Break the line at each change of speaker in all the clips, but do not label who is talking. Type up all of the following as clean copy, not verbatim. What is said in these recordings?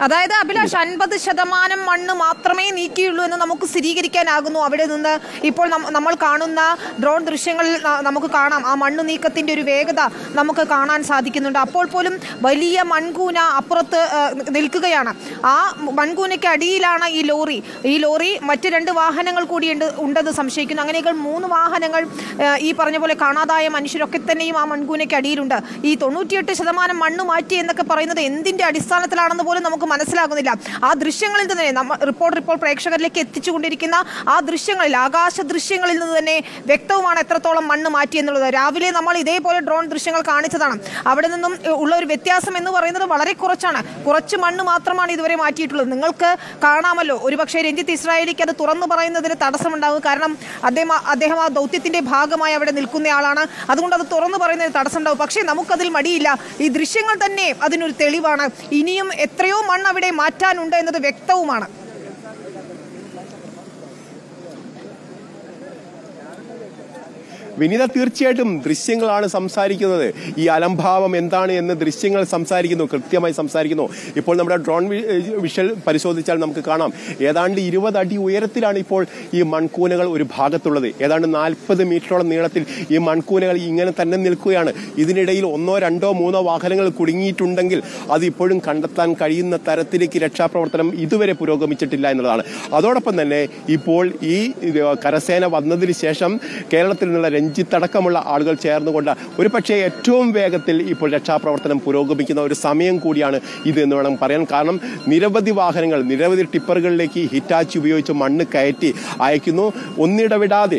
അതായത് അഭിലാഷ് 50% മണ്ണ് മാത്രമേ നീക്കിയുള്ളൂ എന്ന് നമുക്ക് സ്ഥിരീകരിക്കാനാകുന്നു. അവിടെ നിന്ന് ഇപ്പോൾ നമ്മൾ കാണുന്ന ഡ്രോൺ ദൃശ്യങ്ങളിൽ നമുക്ക് കാണാം ആ മണ്ണ് നീക്കത്തിന്റെ ഒരു വേഗത നമുക്ക് കാണാൻ സാധിക്കുന്നുണ്ട്. അപ്പോൾ പോലും വലിയ മൺകൂന അപ്പുറത്ത് നിൽക്കുകയാണ്. ആ മൺകൂനയ്ക്ക് അടിയിലാണ് ഈ ലോറി മറ്റ് 2 വാഹനങ്ങൾ കൂടി ഉണ്ടെന്ന് സംശയിക്കുന്നു. അങ്ങനെയെങ്കിൽ 3 വാഹനങ്ങൾ ഈ പറഞ്ഞ പോലെ കാണാതായ മനുഷ്യരൊക്കെ തന്നെയും ആ മൺകൂനയ്ക്ക് അടിയിലുണ്ട്. ഈ 98% മണ്ണ് മാറ്റി എന്നൊക്കെ പറയുന്നത് എന്തിന്റെ അടിസ്ഥാനത്തിലാണെന്ന് പോലും നമുക്ക് മനസ്സിലാകുന്നില്ല. ആ ദൃശ്യങ്ങളിൽ നിന്ന് തന്നെ റിപ്പോർട്ടർ ഇപ്പോൾ പ്രേക്ഷകരിലേക്ക് എത്തിച്ചുകൊണ്ടിരിക്കുന്ന ആ ദൃശ്യങ്ങളിൽ, ആകാശ ദൃശ്യങ്ങളിൽ നിന്ന് തന്നെ വ്യക്തവുമാണ് എത്രത്തോളം മണ്ണ് മാറ്റി എന്നുള്ളത്. രാവിലെ നമ്മൾ ഇതേപോലെ ഡ്രോൺ ദൃശ്യങ്ങൾ കാണിച്ചതാണ്. അവിടെ നിന്നും ഉള്ള ഒരു വ്യത്യാസം എന്ന് പറയുന്നത് വളരെ കുറച്ച് മണ്ണ് മാത്രമാണ് ഇതുവരെ മാറ്റിയിട്ടുള്ളത്. നിങ്ങൾക്ക് കാണാമല്ലോ, ഒരുപക്ഷെ രഞ്ജിത്ത് ഇസ്രായേലിക്ക് അത് തുറന്നു പറയുന്നതിന് തടസ്സമുണ്ടാകും. കാരണം അദ്ദേഹം ആ ദൗത്യത്തിന്റെ ഭാഗമായി അവിടെ നിൽക്കുന്നയാളാണ്. അതുകൊണ്ട് അത് തുറന്നു പറയുന്നതിന് തടസ്സമുണ്ടാകും. പക്ഷേ നമുക്കതിൽ മടിയില്ല. ഈ ദൃശ്യങ്ങൾ തന്നെ അതിനൊരു തെളിവാണ്. ഇനിയും എത്രയോ മണ്ണ് അവിടെ മാറ്റാനുണ്ട് എന്നത് വ്യക്തവുമാണ്.
വിനീത, തീർച്ചയായിട്ടും ദൃശ്യങ്ങളാണ് സംസാരിക്കുന്നത്. ഈ അലംഭാവം എന്താണ് എന്ന് ദൃശ്യങ്ങൾ കൃത്യമായി സംസാരിക്കുന്നു. ഇപ്പോൾ നമ്മുടെ ഡ്രോൺ വിഷ്വൽ പരിശോധിച്ചാൽ നമുക്ക് കാണാം, ഏതാണ്ട് 20 അടി ഉയരത്തിലാണ് ഇപ്പോൾ ഈ മൺകൂനകൾ ഒരു ഭാഗത്തുള്ളത്. ഏതാണ്ട് 40 മീറ്ററോളം നീളത്തിൽ ഈ മൺകൂനകൾ ഇങ്ങനെ തന്നെ നിൽക്കുകയാണ്. ഇതിനിടയിൽ 1, 2, 3 വാഹനങ്ങൾ കുടുങ്ങിയിട്ടുണ്ടെങ്കിൽ അത് ഇപ്പോഴും കണ്ടെത്താൻ കഴിയുന്ന തരത്തിലേക്ക് രക്ഷാപ്രവർത്തനം ഇതുവരെ പുരോഗമിച്ചിട്ടില്ല എന്നുള്ളതാണ്. അതോടൊപ്പം തന്നെ ഇപ്പോൾ ഈ കരസേന വന്നതിന് ശേഷം കേരളത്തിൽ നിന്നുള്ള രഞ്ജിത്തടക്കമുള്ള ആളുകൾ ചേർന്നുകൊണ്ട് ഒരുപക്ഷെ ഏറ്റവും വേഗത്തിൽ ഇപ്പോൾ രക്ഷാപ്രവർത്തനം പുരോഗമിക്കുന്ന ഒരു സമയം കൂടിയാണ് ഇത് എന്ന് വേണം പറയാൻ. കാരണം നിരവധി ടിപ്പറുകളിലേക്ക് ഹിറ്റാച്ചി ഉപയോഗിച്ച് മണ്ണ് കയറ്റി അയക്കുന്നു. ഒന്നിടവിടാതെ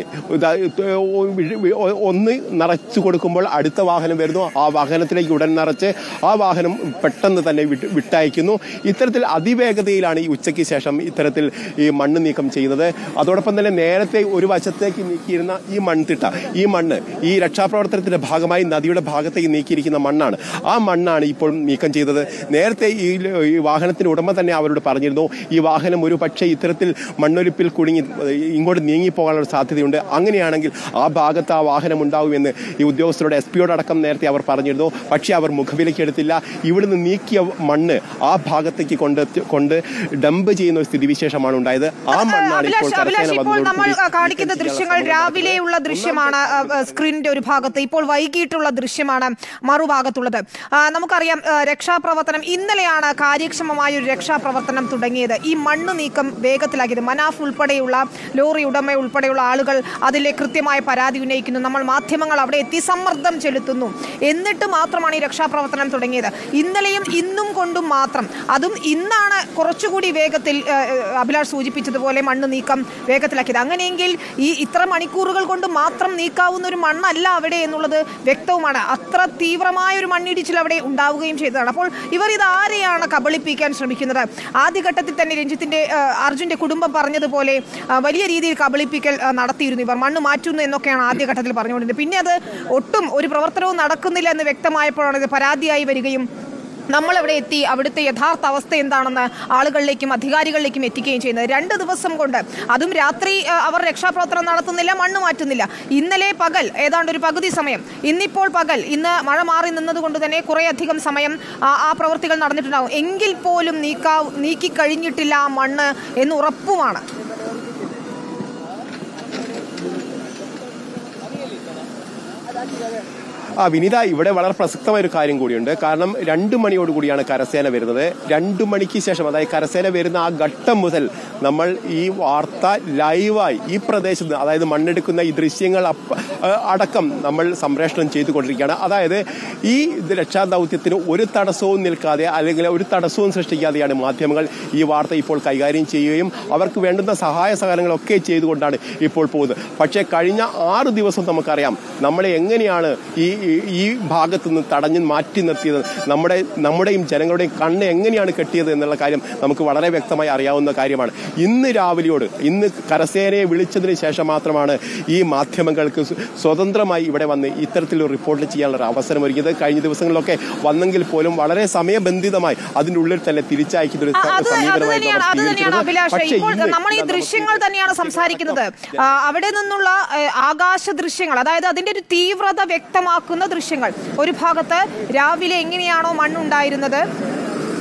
ഒന്ന് നിറച്ചു കൊടുക്കുമ്പോൾ അടുത്ത വാഹനം വരുന്നു. ആ വാഹനത്തിലേക്ക് ഉടൻ നിറച്ച് ആ വാഹനം പെട്ടെന്ന് തന്നെ വിട്ടയക്കുന്നു. ഇത്തരത്തിൽ അതിവേഗതയിലാണ് ഈ ഉച്ചയ്ക്ക് ശേഷം ഇത്തരത്തിൽ ഈ മണ്ണ് നീക്കം ചെയ്യുന്നത്. അതോടൊപ്പം തന്നെ നേരത്തെ ഒരു വശത്തേക്ക് നീക്കിയിരുന്ന ഈ മൺതിട്ട, ഈ മണ്ണ് ഈ രക്ഷാപ്രവർത്തനത്തിന്റെ ഭാഗമായി നദിയുടെ ഭാഗത്തേക്ക് നീക്കിയിരിക്കുന്ന മണ്ണാണ്. ആ മണ്ണാണ് ഇപ്പോൾ നീക്കം ചെയ്തത്. നേരത്തെ ഈ വാഹനത്തിന് ഉടമ തന്നെ അവരോട് പറഞ്ഞിരുന്നു, ഈ വാഹനം ഒരു പക്ഷേ ഇത്തരത്തിൽ മണ്ണൊലിപ്പിൽ കുടുങ്ങി ഇങ്ങോട്ട് നീങ്ങിപ്പോകാനുള്ള സാധ്യതയുണ്ട്. അങ്ങനെയാണെങ്കിൽ ആ ഭാഗത്ത് ആ വാഹനം ഉണ്ടാവുമെന്ന് ഈ ഉദ്യോഗസ്ഥരോട് SP-യോടക്കം നേരത്തെ അവർ പറഞ്ഞിരുന്നു. പക്ഷേ അവർ മുഖവിലേക്ക് എടുത്തില്ല. ഇവിടുന്ന് നീക്കിയ മണ്ണ് ആ ഭാഗത്തേക്ക് കൊണ്ട് ഡംപ് ചെയ്യുന്ന ഒരു സ്ഥിതിവിശേഷമാണ് ഉണ്ടായത്. ആ മണ്ണാണ്
ഇപ്പോൾ നമ്മൾ കാണിക്കുന്ന ദൃശ്യങ്ങൾ രാവിലെയുള്ള ദൃശ്യമാണ് സ്ക്രീനിന്റെ ഒരു ഭാഗത്ത്. ഇപ്പോൾ വൈകിട്ടുള്ള ദൃശ്യമാണ് മറുഭാഗത്തുള്ളത്. നമുക്കറിയാം, രക്ഷാപ്രവർത്തനം ഇന്നലെയാണ് കാര്യക്ഷമമായ ഒരു രക്ഷാപ്രവർത്തനം തുടങ്ങിയത്. ഈ മണ്ണ് നീക്കം വേഗത്തിലാക്കിയത് മനാഫ് ഉൾപ്പെടെയുള്ള ലോറി ഉടമ ഉൾപ്പെടെയുള്ള ആളുകൾ അതിലെ കൃത്യമായ പരാതി ഉന്നയിക്കുന്നു. നമ്മൾ മാധ്യമങ്ങൾ അവിടെ എത്തി സമ്മർദ്ദം ചെലുത്തുന്നു. എന്നിട്ട് മാത്രമാണ് ഈ രക്ഷാപ്രവർത്തനം തുടങ്ങിയത്. ഇന്നലെയും ഇന്നും കൊണ്ടും മാത്രം, അതും ഇന്നാണ് കുറച്ചുകൂടി വേഗത്തിൽ അഭിലാഷ് സൂചിപ്പിച്ചതുപോലെ മണ്ണ് നീക്കം വേഗത്തിലാക്കിയത്. അങ്ങനെയെങ്കിൽ ഈ ഇത്ര മണിക്കൂറുകൾ കൊണ്ട് മാത്രം നീക്കാവുന്ന ഒരു മണ്ണല്ല അവിടെ എന്നുള്ളത് വ്യക്തവുമാണ്. അത്ര തീവ്രമായ ഒരു മണ്ണിടിച്ചിൽ അവിടെ ഉണ്ടാവുകയും ചെയ്തതാണ്. അപ്പോൾ ഇവർ ഇത് ആരെയാണ് കബളിപ്പിക്കാൻ ശ്രമിക്കുന്നത്? ആദ്യഘട്ടത്തിൽ തന്നെ അർജുന്റെ കുടുംബം പറഞ്ഞതുപോലെ വലിയ രീതിയിൽ കബളിപ്പിക്കൽ നടത്തിയിരുന്നു. ഇവർ മണ്ണ് മാറ്റുന്നു എന്നൊക്കെയാണ് ആദ്യഘട്ടത്തിൽ പറഞ്ഞുകൊണ്ടിരുന്നത്. പിന്നെ അത് ഒട്ടും ഒരു പ്രവർത്തനവും നടക്കുന്നില്ല എന്ന് വ്യക്തമായപ്പോഴാണ് ഇത് പരാതിയായി വരികയും നമ്മളവിടെ എത്തി അവിടുത്തെ യഥാർത്ഥ അവസ്ഥ എന്താണെന്ന് ആളുകളിലേക്കും അധികാരികളിലേക്കും എത്തിക്കുകയും ചെയ്യുന്നത്. 2 ദിവസം കൊണ്ട്, അതും രാത്രി അവർ രക്ഷാപ്രവർത്തനം നടത്തുന്നില്ല, മണ്ണ് മാറ്റുന്നില്ല. ഇന്നലെ പകൽ ഏതാണ്ട് ഒരു പകുതി സമയം, ഇന്നിപ്പോൾ പകൽ, ഇന്ന് മഴ മാറി നിന്നതുകൊണ്ട് തന്നെ കുറേയധികം സമയം ആ പ്രവൃത്തികൾ നടന്നിട്ടുണ്ടാകും. എങ്കിൽ പോലും നീക്കി കഴിഞ്ഞിട്ടില്ല ആ മണ്ണ് എന്ന് ഉറപ്പുമാണ്.
വിനീത, ഇവിടെ വളരെ പ്രസക്തമായ ഒരു കാര്യം കൂടിയുണ്ട്. കാരണം 2 മണിയോടുകൂടിയാണ് കരസേന വരുന്നത്. 2 മണിക്ക് ശേഷം, അതായത് കരസേന വരുന്ന ആ ഘട്ടം മുതൽ നമ്മൾ ഈ വാർത്ത ലൈവായി ഈ പ്രദേശത്ത്, അതായത് മണ്ണെടുക്കുന്ന ഈ ദൃശ്യങ്ങൾ അടക്കം നമ്മൾ സംപ്രേഷണം ചെയ്തുകൊണ്ടിരിക്കുകയാണ്. അതായത് ഈ രക്ഷാദൗത്യത്തിന് ഒരു തടസ്സവും നിൽക്കാതെ, അല്ലെങ്കിൽ ഒരു തടസ്സവും സൃഷ്ടിക്കാതെയാണ് മാധ്യമങ്ങൾ ഈ വാർത്ത ഇപ്പോൾ കൈകാര്യം ചെയ്യുകയും അവർക്ക് വേണ്ടുന്ന സഹായ സഹകരണങ്ങളൊക്കെ ചെയ്തുകൊണ്ടാണ് ഇപ്പോൾ പോകുന്നത്. പക്ഷേ കഴിഞ്ഞ 6 ദിവസം നമുക്കറിയാം നമ്മളെ എങ്ങനെയാണ് ഈ ഭാഗത്തു നിന്ന് തടഞ്ഞ് മാറ്റി നിർത്തിയത്, നമ്മുടെയും ജനങ്ങളുടെയും കണ്ണ് എങ്ങനെയാണ് കെട്ടിയത് എന്നുള്ള കാര്യം നമുക്ക് വളരെ വ്യക്തമായി അറിയാവുന്ന കാര്യമാണ്. ഇന്ന് കരസേനയെ വിളിച്ചതിന് ശേഷം മാത്രമാണ് ഈ മാധ്യമങ്ങൾക്ക് സ്വതന്ത്രമായി ഇവിടെ വന്ന് ഇത്തരത്തിലൊരു റിപ്പോർട്ട് ചെയ്യാനുള്ള അവസരം ഒരുക്കിയത്. കഴിഞ്ഞ ദിവസങ്ങളിലൊക്കെ വന്നെങ്കിൽ പോലും വളരെ സമയബന്ധിതമായി അതിൻ്റെ ഉള്ളിൽ തന്നെ തിരിച്ചയക്കുന്ന ഒരു
സമീപനമായി നമ്മൾ ഈ ദൃശ്യങ്ങൾ തന്നെയാണ് സംസാരിക്കുന്നത്. അവിടെ നിന്നുള്ള ആകാശ ദൃശ്യങ്ങൾ, അതായത് അതിന്റെ ഒരു തീവ്രത വ്യക്തമാക്കുന്ന ദൃശ്യങ്ങൾ. ഒരു ഭാഗത്ത് രാവിലെ എങ്ങനെയാണോ മണ്ണുണ്ടായിരുന്നത്,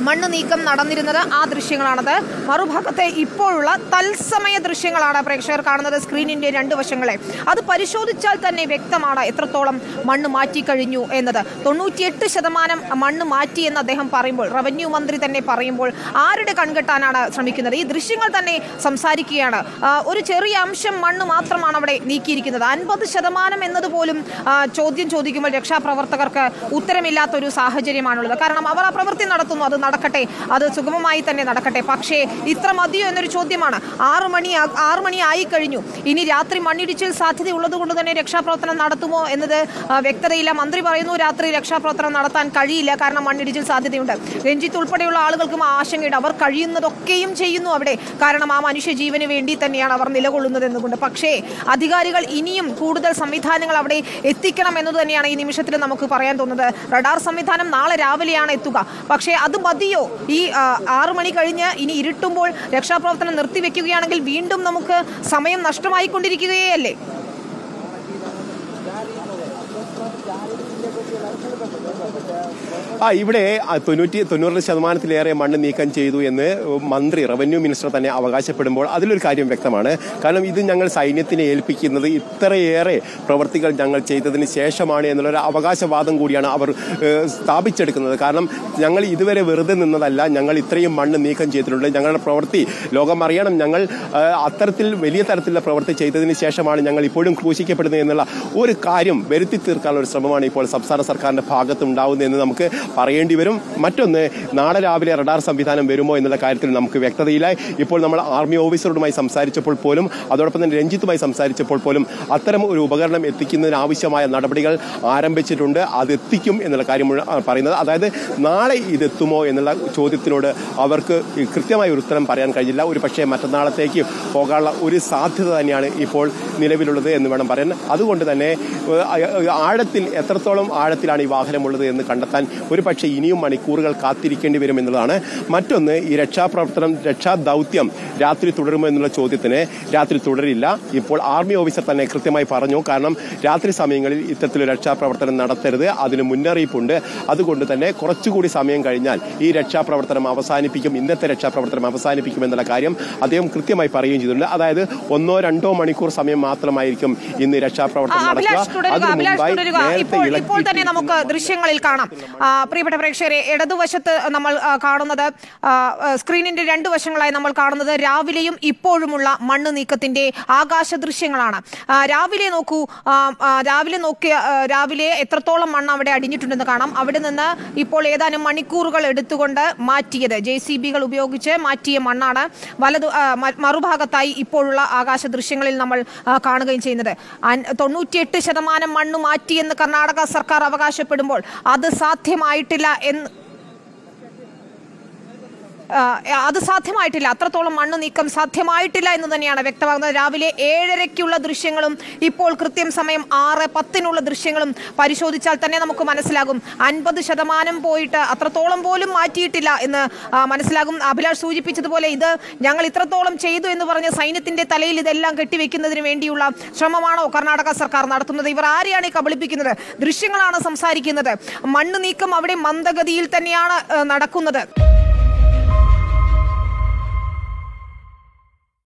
മണ്ണ് നീക്കം നടന്നിരുന്നത് ആ ദൃശ്യങ്ങളാണത്. മറുഭാഗത്തെ ഇപ്പോഴുള്ള തത്സമയ ദൃശ്യങ്ങളാണ് പ്രേക്ഷകർ കാണുന്നത്. സ്ക്രീനിന്റെ രണ്ട് വശങ്ങളെ അത് പരിശോധിച്ചാൽ തന്നെ വ്യക്തമാണ് എത്രത്തോളം മണ്ണ് മാറ്റിക്കഴിഞ്ഞു എന്നത്. 98% മണ്ണ് മാറ്റി എന്ന് അദ്ദേഹം പറയുമ്പോൾ, റവന്യൂ മന്ത്രി തന്നെ പറയുമ്പോൾ ആരുടെ കൺകെട്ടാനാണ് ശ്രമിക്കുന്നത്? ഈ ദൃശ്യങ്ങൾ തന്നെ സംസാരിക്കുകയാണ്. ഒരു ചെറിയ അംശം മണ്ണ് മാത്രമാണ് അവിടെ നീക്കിയിരിക്കുന്നത്. 50% എന്നതുപോലും ചോദ്യം ചോദിക്കുമ്പോൾ രക്ഷാപ്രവർത്തകർക്ക് ഉത്തരമില്ലാത്തൊരു സാഹചര്യമാണുള്ളത്. കാരണം അവർ ആ പ്രവൃത്തി നടത്തുന്നു, അത് നടക്കട്ടെ, അത് സുഗമമായി തന്നെ നടക്കട്ടെ. പക്ഷേ ഇത്ര മതിയോ എന്നൊരു ചോദ്യമാണ്. 6 മണി ആയി കഴിഞ്ഞു. ഇനി രാത്രി മണ്ണിടിച്ചിൽ സാധ്യതയുള്ളത് കൊണ്ട് തന്നെ രക്ഷാപ്രവർത്തനം നടത്തുമോ എന്നത് വ്യക്തതയില്ല. മന്ത്രി പറയുന്നു രാത്രി രക്ഷാപ്രവർത്തനം നടത്താൻ കഴിയില്ല, കാരണം മണ്ണിടിച്ചിൽ സാധ്യതയുണ്ട്. രഞ്ജിത്ത് ഉൾപ്പെടെയുള്ള ആളുകൾക്കും ആശങ്കയുണ്ട്. അവർ കഴിയുന്നതൊക്കെയും ചെയ്യുന്നു അവിടെ, കാരണം ആ മനുഷ്യജീവന് വേണ്ടി തന്നെയാണ് അവർ നിലകൊള്ളുന്നത് എന്നുകൊണ്ട്. പക്ഷേ അധികാരികൾ ഇനിയും കൂടുതൽ സംവിധാനങ്ങൾ അവിടെ എത്തിക്കണം എന്നത് തന്നെയാണ് ഈ നിമിഷത്തിൽ നമുക്ക് പറയാൻ തോന്നുന്നത്. റഡാർ സംവിധാനം നാളെ രാവിലെയാണ് എത്തുക. പക്ഷേ അത് മതിയോ? ഈ 6 മണി കഴിഞ്ഞ് ഇനി ഇരുട്ടുമ്പോൾ രക്ഷാപ്രവർത്തനം നിർത്തിവെക്കുകയാണെങ്കിൽ വീണ്ടും നമുക്ക് സമയം നഷ്ടമായിക്കൊണ്ടിരിക്കുകയല്ലേ?
ഇവിടെ 90% മണ്ണ് നീക്കം ചെയ്തു എന്ന് മന്ത്രി, റവന്യൂ മിനിസ്റ്റർ തന്നെ അവകാശപ്പെടുമ്പോൾ അതിലൊരു കാര്യം വ്യക്തമാണ്. കാരണം ഇത് ഞങ്ങൾ സൈന്യത്തിനെ ഏൽപ്പിക്കുന്നത് ഇത്രയേറെ പ്രവർത്തികൾ ഞങ്ങൾ ചെയ്തതിന് ശേഷമാണ് എന്നുള്ളൊരു അവകാശവാദം കൂടിയാണ് അവർ സ്ഥാപിച്ചെടുക്കുന്നത്. കാരണം ഞങ്ങൾ ഇതുവരെ വെറുതെ നിന്നതല്ല, ഞങ്ങൾ ഇത്രയും മണ്ണ് നീക്കം ചെയ്തിട്ടുണ്ട്. ഞങ്ങളുടെ പ്രവൃത്തി ലോകം അറിയണം. ഞങ്ങൾ അത്തരത്തിൽ വലിയ തരത്തിലുള്ള പ്രവൃത്തി ചെയ്തതിന് ശേഷമാണ് ഞങ്ങൾ ഇപ്പോഴും ക്രൂശിക്കപ്പെടുന്നത് എന്നുള്ള ഒരു കാര്യം വരുത്തി തീർക്കാനുള്ള ഒരു ശ്രമമാണ് ഇപ്പോൾ സംസ്ഥാന സർക്കാരിന്റെ ഭാഗത്തുണ്ടാവുന്നതെന്ന് നമുക്ക് പറയേണ്ടി വരും. മറ്റൊന്ന്, നാളെ രാവിലെ റഡാർ സംവിധാനം വരുമോ എന്നുള്ള കാര്യത്തിൽ നമുക്ക് വ്യക്തതയില്ല. ഇപ്പോൾ നമ്മൾ ആർമി ഓഫീസറുമായി സംസാരിച്ചപ്പോൾ പോലും, അതോടൊപ്പം തന്നെ രഞ്ജിത്തുമായി സംസാരിച്ചപ്പോൾ പോലും അത്തരം ഒരു ഉപകരണം എത്തിക്കുന്നതിന് ആവശ്യമായ നടപടികൾ ആരംഭിച്ചിട്ടുണ്ട്. അത് എത്തിക്കും എന്നുള്ള കാര്യം പറയുന്നത്. അതായത് നാളെ ഇതെത്തുമോ എന്നുള്ള ചോദ്യത്തിനോട് അവർക്ക് കൃത്യമായ ഒരു ഉത്തരം പറയാൻ കഴിഞ്ഞില്ല. ഒരു പക്ഷേ മറ്റന്നാളത്തേക്ക് പോകാനുള്ള ഒരു സാധ്യത തന്നെയാണ് ഇപ്പോൾ നിലവിലുള്ളത് എന്ന് വേണം പറയാൻ. അതുകൊണ്ട് തന്നെ എത്രത്തോളം ആഴത്തിലാണ് ഈ വാഹനമുള്ളത് എന്ന് കണ്ടെത്താൻ ഒരു പക്ഷേ ഇനിയും മണിക്കൂറുകൾ കാത്തിരിക്കേണ്ടി വരും എന്നുള്ളതാണ്. മറ്റൊന്ന്, ഈ രക്ഷാദൗത്യം രാത്രി തുടരുമോ എന്നുള്ള ചോദ്യത്തിന് രാത്രി തുടരില്ല. ഇപ്പോൾ ആർമി ഓഫീസർ തന്നെ കൃത്യമായി പറഞ്ഞു. കാരണം രാത്രി സമയങ്ങളിൽ ഇത്തരത്തിലൊരു രക്ഷാപ്രവർത്തനം നടത്തരുത്, അതിന് മുന്നറിയിപ്പുണ്ട്. അതുകൊണ്ട് തന്നെ കുറച്ചുകൂടി സമയം കഴിഞ്ഞാൽ ഈ രക്ഷാപ്രവർത്തനം അവസാനിപ്പിക്കും, ഇന്നത്തെ രക്ഷാപ്രവർത്തനം അവസാനിപ്പിക്കും എന്നുള്ള കാര്യം അദ്ദേഹം കൃത്യമായി പറയുകയും ചെയ്തിട്ടുണ്ട്. അതായത് 1-2 മണിക്കൂർ സമയം മാത്രമായിരിക്കും ഇന്ന് രക്ഷാപ്രവർത്തനം നടക്കുക.
ഇപ്പോൾ തന്നെ നമുക്ക് ദൃശ്യങ്ങളിൽ കാണാം. പ്രിയപ്പെട്ട പ്രേക്ഷകരെ, ഇടതുവശത്ത് നമ്മൾ കാണുന്നത്, സ്ക്രീനിന്റെ രണ്ട് വശങ്ങളായി നമ്മൾ കാണുന്നത് രാവിലെയും ഇപ്പോഴുമുള്ള മണ്ണ് നീക്കത്തിന്റെ ആകാശ ദൃശ്യങ്ങളാണ്. രാവിലെ നോക്കൂ, രാവിലെ എത്രത്തോളം മണ്ണ് അവിടെ അടിഞ്ഞിട്ടുണ്ടെന്ന് കാണാം. അവിടെ നിന്ന് ഇപ്പോൾ ഏതാനും മണിക്കൂറുകൾ എടുത്തുകൊണ്ട് മാറ്റിയത്, JCB-കൾ ഉപയോഗിച്ച് മാറ്റിയ മണ്ണാണ് മറുഭാഗത്തായി ഇപ്പോഴുള്ള ആകാശ ദൃശ്യങ്ങളിൽ നമ്മൾ കാണുകയും ചെയ്യുന്നത്. 98% മണ്ണ് മാറ്റിയെന്ന് കർണാടക സർക്കാർ അവകാശപ്പെടുമ്പോൾ അത് സാധ്യമായിട്ടില്ല അത്രത്തോളം മണ്ണ് നീക്കം സാധ്യമായിട്ടില്ല എന്ന് തന്നെയാണ് വ്യക്തമാകുന്നത്. രാവിലെ 7:30-ക്കുള്ള ദൃശ്യങ്ങളും ഇപ്പോൾ കൃത്യം സമയം 6:10-നുള്ള ദൃശ്യങ്ങളും പരിശോധിച്ചാൽ തന്നെ നമുക്ക് മനസ്സിലാകും 50% പോയിട്ട് അത്രത്തോളം പോലും മാറ്റിയിട്ടില്ല എന്ന് മനസ്സിലാകും. അഭിലാഷ് സൂചിപ്പിച്ചതുപോലെ ഇത് ഞങ്ങൾ ഇത്രത്തോളം ചെയ്തു എന്ന് പറഞ്ഞ് സൈന്യത്തിന്റെ തലയിൽ ഇതെല്ലാം കെട്ടിവെക്കുന്നതിന് വേണ്ടിയുള്ള ശ്രമമാണോ കർണാടക സർക്കാർ നടത്തുന്നത്? ഇവർ ആരെയാണ് കബളിപ്പിക്കുന്നത്? ദൃശ്യങ്ങളാണ് സംസാരിക്കുന്നത്. മണ്ണ് നീക്കം അവിടെ മന്ദഗതിയിൽ തന്നെയാണ് നടക്കുന്നത്.